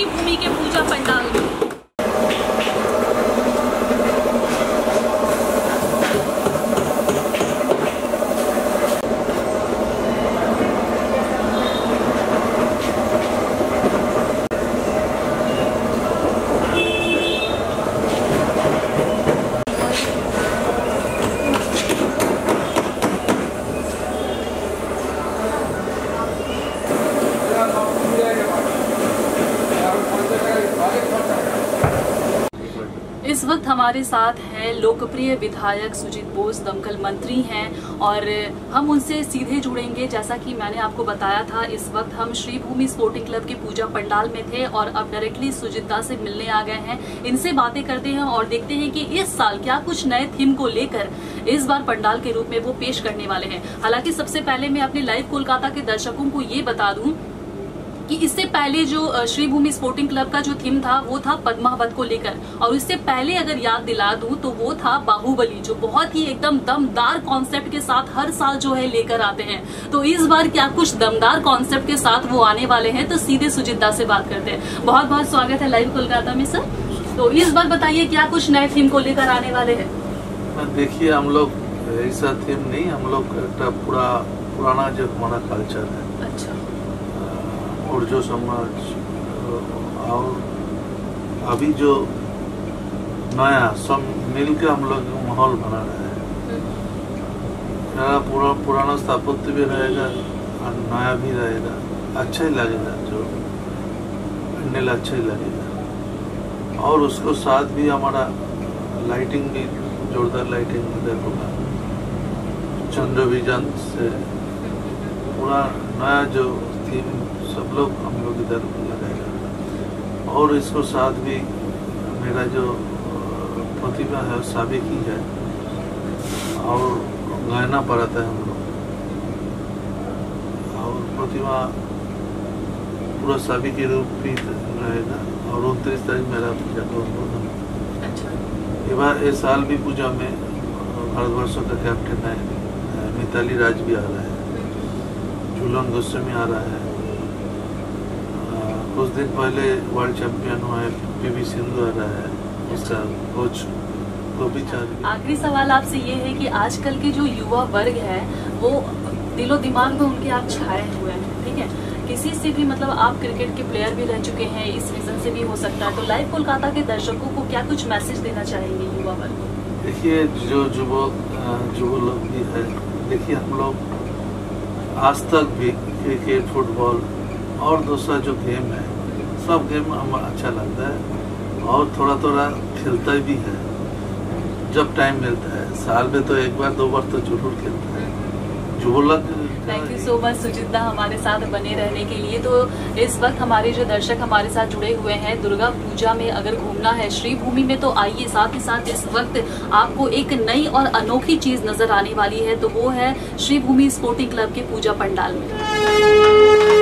श्री भूमि के पूजा पंडाल में। इस वक्त हमारे साथ हैं लोकप्रिय विधायक सुजीत बोस, दमकल मंत्री हैं और हम उनसे सीधे जुड़ेंगे। जैसा कि मैंने आपको बताया था, इस वक्त हम श्री भूमि स्पोर्टिंग क्लब के पूजा पंडाल में थे और अब डायरेक्टली सुजीत दा से मिलने आ गए हैं। इनसे बातें करते हैं और देखते हैं कि इस साल क्या कुछ नए थीम को लेकर इस बार पंडाल के रूप में वो पेश करने वाले हैं। हालांकि सबसे पहले मैं अपने लाइव कोलकाता के दर्शकों को ये बता दूं कि इससे पहले जो श्री भूमि स्पोर्टिंग क्लब का जो थीम था वो था पद्मावत को लेकर, और इससे पहले अगर याद दिला दूं तो वो था बाहुबली, जो बहुत ही एकदम दमदार कॉन्सेप्ट के साथ हर साल जो है लेकर आते हैं। तो इस बार क्या कुछ दमदार कॉन्सेप्ट के साथ वो आने वाले हैं, तो सीधे सुजीत दा से बात करते हैं। बहुत बहुत स्वागत है लाइव कोलकाता में सर। तो इस बार बताइए क्या कुछ नए थीम को लेकर आने वाले हैं। देखिए, हम लोग ऐसा थीम नहीं, हम लोग पुराना जो हमारा कल्चर है, अच्छा, और जो समाज और अभी जो नया सब मिल के हम लोग माहौल बना रहे हैं। पुराना स्थापत्य भी रहेगा और नया भी रहेगा, अच्छा ही लगेगा, जो पंडाल अच्छा ही लगेगा। और उसको साथ भी हमारा लाइटिंग भी, जोरदार लाइटिंग इधर होगा, चंद्र विजन से पूरा नया जो थीम सब लोग हम लोग इधर लगाएगा। और इसको साथ भी मेरा जो प्रतिभा है साबित की है, और गाना पड़ता है हम लोग, और प्रतिभा पूरा साबित के रूप भी रहेगा। और 29 तारीख मेरा पूजा का उद्बोधन। इस साल भी पूजा में भारतवर्ष का कैप्टन है मिताली राज भी आ रहा है, झूलन गोस्वामी आ रहा है, कुछ दिन पहले वर्ल्ड चैंपियन हुआ है पीवी सिंधु आ रहा है, उसका कोच को भी चाहिए। आखिरी सवाल आपसे ये है कि आजकल के जो युवा वर्ग है वो दिलो दिमाग में उनके आप छाए हुए हैं, ठीक है, किसी से भी मतलब आप क्रिकेट के प्लेयर भी रह चुके हैं, इस रीजन से भी हो सकता है। तो लाइव कोलकाता के दर्शकों को क्या कुछ मैसेज देना चाहेंगे युवा वर्ग को? देखिए, जो युवक लोग भी है, देखिए हम लोग आज तक भी क्रिकेट, फुटबॉल और दूसरा जो गेम है, सब गेम हमें अच्छा लगता है और थोड़ा थोड़ा खेलता भी है जब टाइम मिलता है। साल में तो एक बार दो बार तो जरूर खेलता है। Thank you so much Sujit da हमारे साथ बने रहने के लिए। तो इस वक्त हमारे जो दर्शक हमारे साथ जुड़े हुए हैं, दुर्गा पूजा में अगर घूमना है श्री भूमि में, तो आइए। साथ ही साथ इस वक्त आपको एक नई और अनोखी चीज नजर आने वाली है, तो वो है श्री भूमि स्पोर्टिंग क्लब के पूजा पंडाल में।